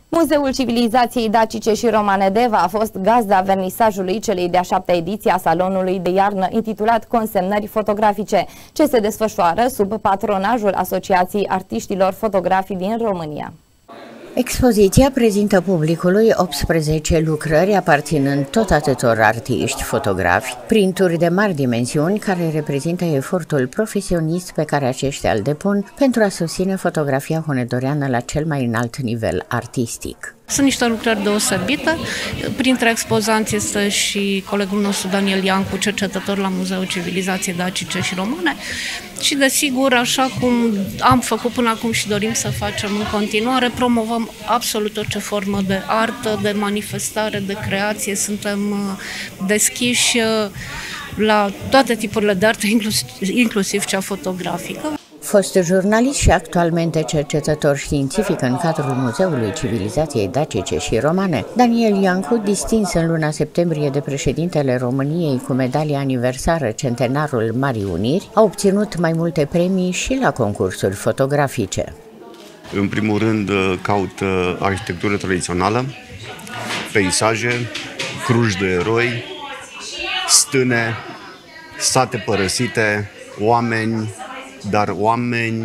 Muzeul Civilizației Dacice și Romane Deva a fost gazda vernisajului celei de-a 7-a ediție a salonului de iarnă intitulat Consemnări fotografice, ce se desfășoară sub patronajul Asociației Artiștilor Fotografi din România. Expoziția prezintă publicului 18 lucrări aparținând tot atâtor artiști, fotografi, printuri de mari dimensiuni care reprezintă efortul profesionist pe care aceștia îl depun pentru a susține fotografia hunedoreană la cel mai înalt nivel artistic. Sunt niște lucrări deosebite. Printre expozanți este și colegul nostru Daniel Iancu, cercetător la Muzeul Civilizației Dacice și Romane. Și desigur, așa cum am făcut până acum și dorim să facem în continuare, promovăm absolut orice formă de artă, de manifestare, de creație. Suntem deschiși la toate tipurile de artă, inclusiv cea fotografică. Fost jurnalist și actualmente cercetător științific în cadrul Muzeului Civilizației Dacice și Romane, Daniel Iancu, distins în luna septembrie de președintele României cu medalia aniversară Centenarul Marii Uniri, a obținut mai multe premii și la concursuri fotografice. În primul rând caut arhitectură tradițională, peisaje, cruci de eroi, stâne, sate părăsite, oameni, dar oameni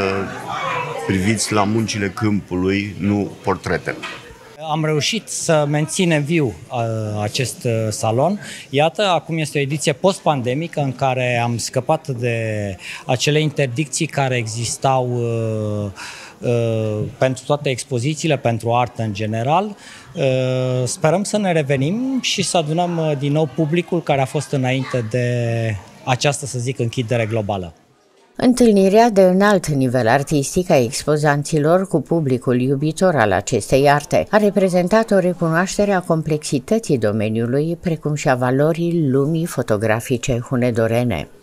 priviți la muncile câmpului, nu portrete. Am reușit să menținem viu acest salon. Iată, acum este o ediție post-pandemică în care am scăpat de acele interdicții care existau pentru toate expozițiile, pentru artă în general. Sperăm să ne revenim și să adunăm din nou publicul care a fost înainte de această, să zic, închidere globală. Întâlnirea de înalt nivel artistic a expozanților cu publicul iubitor al acestei arte a reprezentat o recunoaștere a complexității domeniului, precum și a valorii lumii fotografice hunedorene.